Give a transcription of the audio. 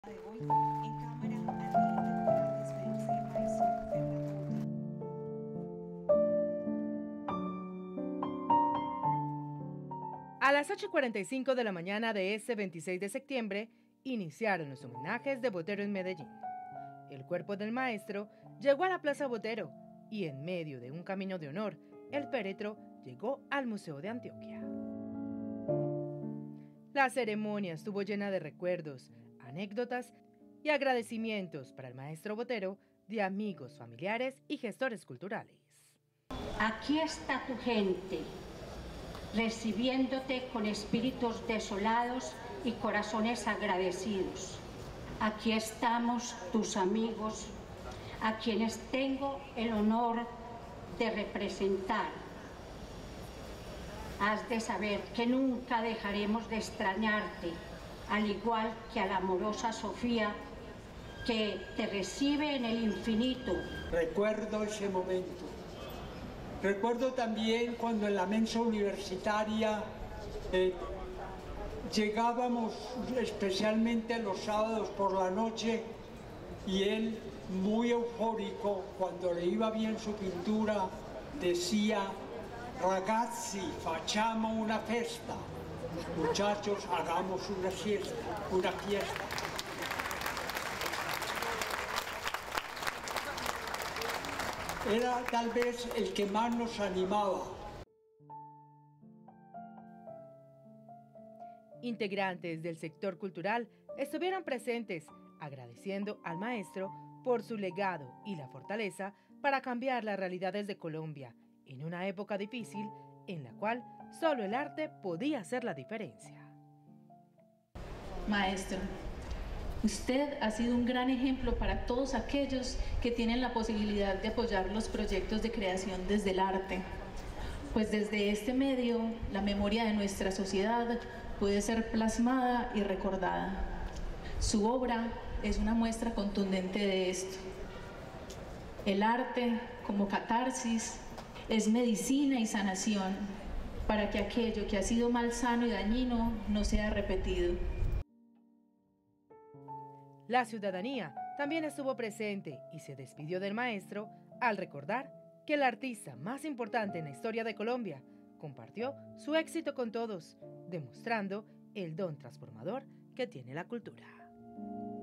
De hoy en cámara Arlene para despedirse del maestro Fernando Botero. A las 8:45 de la mañana de este 26 de septiembre, iniciaron los homenajes de Botero en Medellín. El cuerpo del maestro llegó a la Plaza Botero y en medio de un camino de honor, el féretro llegó al Museo de Antioquia. La ceremonia estuvo llena de recuerdos, anécdotas y agradecimientos para el maestro Botero de amigos, familiares y gestores culturales. Aquí está tu gente, recibiéndote con espíritus desolados y corazones agradecidos. Aquí estamos tus amigos, a quienes tengo el honor de representar. Has de saber que nunca dejaremos de extrañarte, al igual que a la amorosa Sofía, que te recibe en el infinito. Recuerdo ese momento. Recuerdo también cuando en la mensa universitaria llegábamos especialmente los sábados por la noche y él, muy eufórico, cuando le iba bien su pintura, decía: ragazzi, facciamo una festa. Muchachos, hagamos una fiesta, una fiesta. Era tal vez el que más nos animaba. Integrantes del sector cultural estuvieron presentes agradeciendo al maestro por su legado y la fortaleza para cambiar las realidades de Colombia en una época difícil en la cual solo el arte podía hacer la diferencia. Maestro, usted ha sido un gran ejemplo para todos aquellos que tienen la posibilidad de apoyar los proyectos de creación desde el arte, pues desde este medio la memoria de nuestra sociedad puede ser plasmada y recordada. Su obra es una muestra contundente de esto. El arte, como catarsis, es medicina y sanación para que aquello que ha sido malsano y dañino no sea repetido. La ciudadanía también estuvo presente y se despidió del maestro al recordar que el artista más importante en la historia de Colombia compartió su éxito con todos, demostrando el don transformador que tiene la cultura.